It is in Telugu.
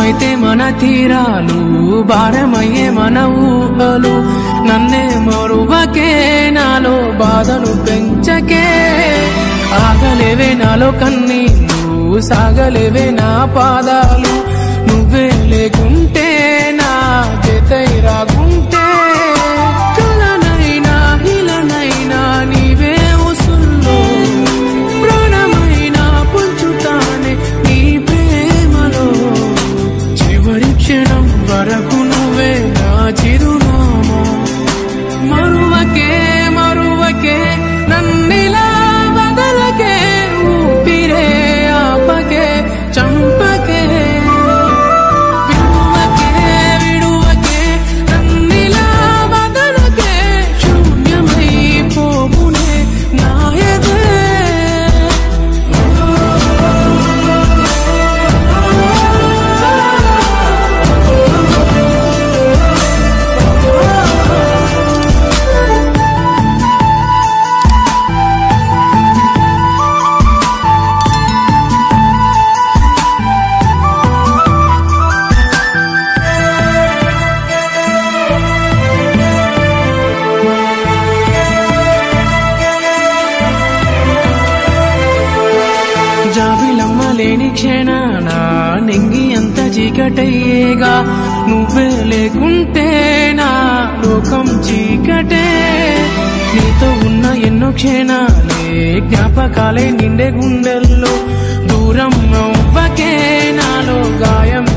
దూరమైతే మన తీరాలు భారమయ్యే మన ఊహలు నన్నే మరువకే నాలో బాధను పెంచకే ఆగలేవే నాలో కన్నీళ్ళు సాగలేవే నా పాదాలు నువ్వే లేకుంటే నా జతై రాకుంటే కలనైనా ఇలనైనా నీవే ఉసుల్లో ప్రాణమైనా పుంచుతానే నీ ప్రేమలో చివరి క్షణం వరకు నువ్వే నా చిరునామా మరువకే మరువకే నన్నిలా వదలకే ఊపిరే ఆపకే చంపకే విడువకే విడువకే నన్నిలా వదలకే శూన్యమై పోవునే నా ఎదే జాబిలమ్మ లేని క్షణాన నింగి అంత చీకటయ్యేగా నువ్వే లేకుంటే నా లోకం చీకటే నీతో ఉన్న ఎన్నో క్షణాలే జ్ఞాపకాలే నిండే గుండెల్లో దూరం అవ్వకే నాలో గాయం